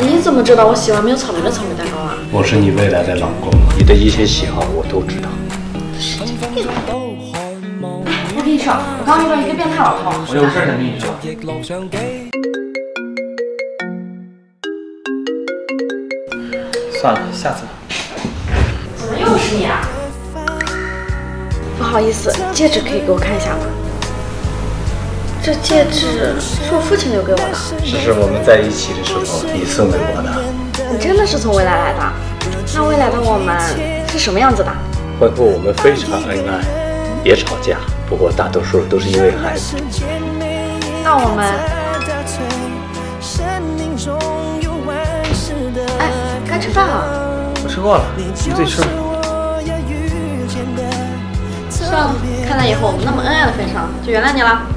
你怎么知道我喜欢没有草莓的草莓蛋糕啊？ 我是你未来的老公，你的一切喜好我都知道。 神经病！我跟你说，我刚遇到一个变态老头。 我有事想跟你说。算了，下次吧。 怎么又是你啊？不好意思，戒指可以给我看一下吗？这戒指是我父亲留给我的。 这是我们在一起的时候你送给我的。 你真的是从未来来的？那未来的我们是什么样子的？ 婚后我们非常恩爱，也吵架，不过大多数都是因为孩子。 那我们……哎，该吃饭了。 我吃过了，你自己吃吧。 算了，看在以后我们那么恩爱的份上，就原谅你了。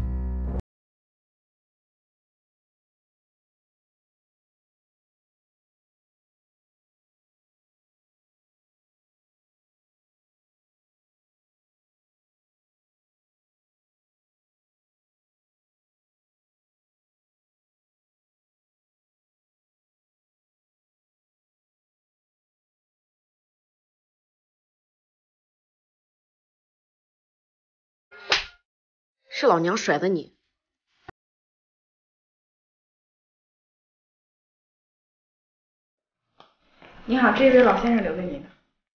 是老娘甩的你。 你好，这位老先生留给你的。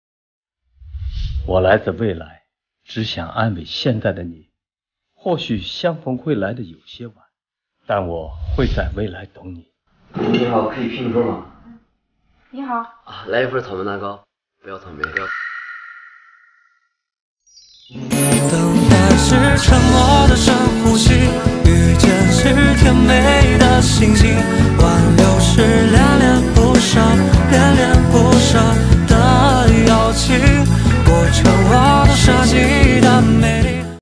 我来自未来，只想安慰现在的你。或许相逢会来的有些晚，但我会在未来等你。 你好，可以拼个桌吗？ 你好。 啊，来一份草莓蛋糕，不要草莓，不要。 等待是沉默的深呼吸，遇见是甜美的心情，挽留是恋恋不舍，恋恋不舍的邀请，过程我的设计。